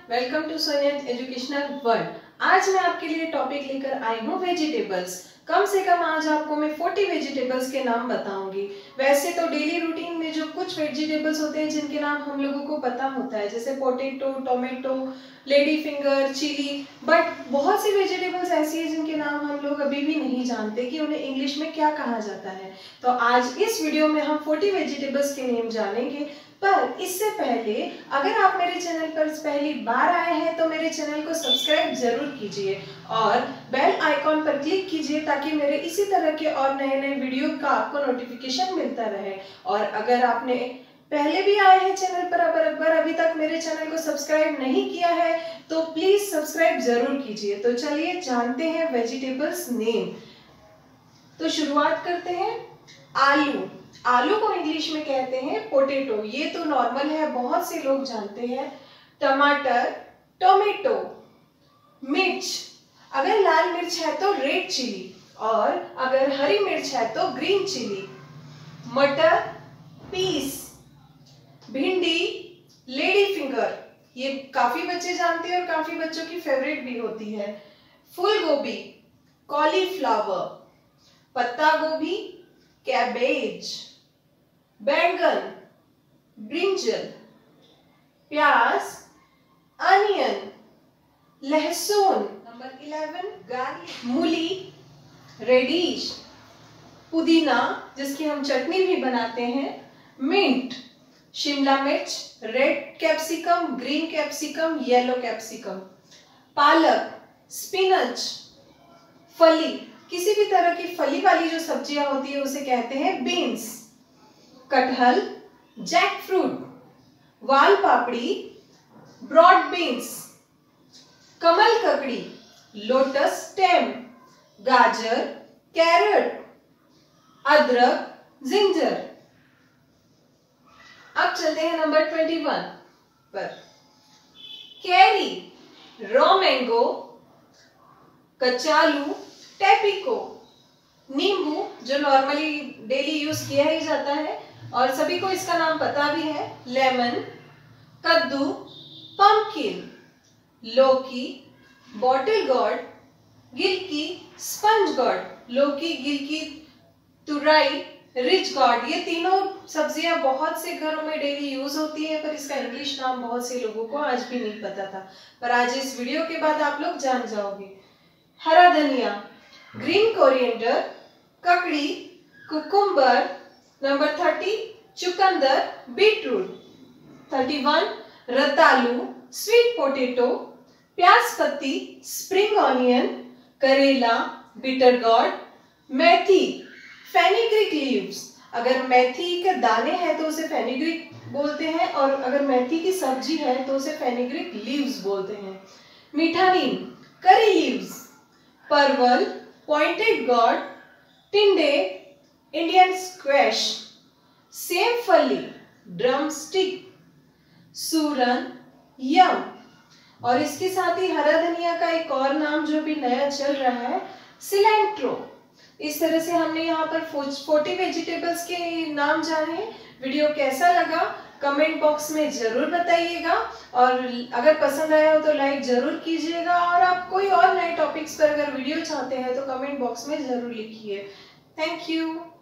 Welcome to Sonia educational world. आज मैं आपके लिए टॉपिक लेकर आई हूँ वेजिटेबल्स। कम से कम आज आपको मैं 40 वेजिटेबल्स के नाम बताऊंगी। वैसे तो डेली रूटीन में जो कुछ वेजिटेबल्स होते हैं जिनके नाम हम लोगों को पता होता है, जैसे potato, tomato, lady finger, chilli, but बहुत सी वेजिटेबल्स ऐसी है जिनके नाम हम लोग अभी भी नहीं जानते कि उन्हें इंग्लिश में क्या कहा जाता है। तो आज इस वीडियो में हम 40 वेजिटेबल्स के नेम जानेंगे। पर इससे पहले अगर आप मेरे चैनल पर पहली बार आए हैं तो मेरे चैनल को सब्सक्राइब जरूर कीजिए और बेल आइकॉन पर क्लिक कीजिए ताकि मेरे इसी तरह के और नए नए वीडियो का आपको नोटिफिकेशन मिलता रहे। और अगर आपने पहले भी आए हैं चैनल पर पर अभी तक मेरे चैनल को सब्सक्राइब नहीं किया है तो प्लीज सब्सक्राइब जरूर कीजिए। तो चलिए जानते हैं वेजिटेबल्स नेम। तो शुरुआत करते हैं। आलू, आलू को इंग्लिश में कहते हैं पोटैटो, ये तो नॉर्मल है, बहुत से लोग जानते हैं। टमाटर, टोमेटो। मिर्च, अगर लाल मिर्च है तो रेड चिली और अगर हरी मिर्च है तो ग्रीन चिली। मटर, पीस। भिंडी, लेडी फिंगर, ये काफी बच्चे जानते हैं और काफी बच्चों की फेवरेट भी होती है। फूल गोभी, कॉलीफ्लावर। पत्ता गोभी, कैबेज। बैंगन, ब्रिंजल। प्याज, अनियन। लहसुन। नंबर 11 गार्लिक, मूली, रेडिश। पुदीना, जिसकी हम चटनी भी बनाते हैं। मिंट, शिमला मिर्च, red capsicum, green capsicum, yellow capsicum. पालक, स्पिनच। फली, किसी भी तरह की फली वाली जो सब्जियां होती है उसे कहते हैं बीन्स। कटहल, जैक फ्रूट। वाल पापड़ी, ब्रॉड बीन्स। कमल ककड़ी, लोटस स्टेम। गाजर, कैरट। अदरक, जिंजर। अब चलते हैं नंबर 21 पर। कैरी, रॉ मैंगो, कचालू, टेपिको। नींबू, जो नॉर्मली डेली यूज किया ही जाता है और सभी को इसका नाम पता भी है। लेमन। कद्दू, पंपकिन। लौकी, बॉटल गॉर्ड, गिलकी, स्पंज गॉर्ड। लौकी, गिलकी, तुरई, रिच गॉर्ड, ये तीनों सब्जियां बहुत से घरों में डेली यूज होती हैं, पर इसका इंग्लिश नाम बहुत से लोगों को आज भी नहीं पता था, पर आज इस वीडियो के बाद आप लोग जान जाओगे। हरा धनिया, ग्रीन कोरिएंडर, ककड़ी, कुकुम्बर। नंबर 30 चुकंदर, बीटरूट। 31 रतालू, स्वीट पोटैटो। प्याज पत्ती, स्प्रिंग ऑनियन। करेला, बिटर गॉर्ड। मेथी, फेनिग्रीक लीव्स, अगर मेथी के दाने हैं तो उसे फेनिग्रीक बोलते हैं और अगर मेथी की सब्जी है तो उसे फेनिग्रीक लीव्स बोलते हैं। मीठा नीम, करी लीव्स। परवल, पॉइंटेड गॉर्ड। टिंडे, इंडियन स्क्वैश। सेम फली, ड्रम स्टिक। सूरन, यम। और इसके साथ ही हरा धनिया का एक और नाम जो भी नया चल रहा है, सिलेंट्रो। इस तरह से हमने यहाँ पर 40 वेजिटेबल्स के नाम जाने। वीडियो कैसा लगा कमेंट बॉक्स में जरूर बताइएगा और अगर पसंद आया हो तो लाइक जरूर कीजिएगा और आप कोई और नए टॉपिक्स पर अगर वीडियो चाहते हैं तो कमेंट बॉक्स में जरूर लिखिए। Thank you.